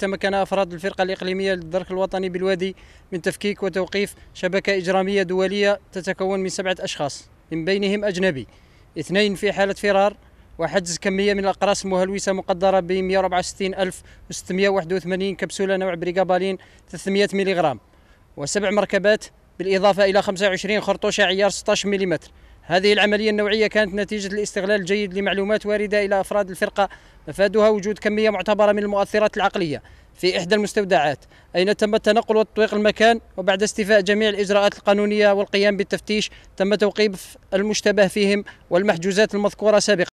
تمكن أفراد الفرقة الإقليمية للدرك الوطني بالوادي من تفكيك وتوقيف شبكة إجرامية دولية تتكون من 7 أشخاص، من بينهم أجنبي 2 في حالة فرار، وحجز كمية من الأقراص المهلوسة مقدرة ب 164,681 كبسولة نوع بريغابالين 300 ملغ، و7 مركبات، بالإضافة إلى 25 خرطوشة عيار 16 ملم. هذه العملية النوعية كانت نتيجة الاستغلال الجيد لمعلومات واردة إلى أفراد الفرقة مفادها وجود كمية معتبرة من المؤثرات العقلية في إحدى المستودعات، أين تم التنقل وتطويق المكان، وبعد استيفاء جميع الإجراءات القانونية والقيام بالتفتيش تم توقيف المشتبه فيهم والمحجوزات المذكورة سابقا.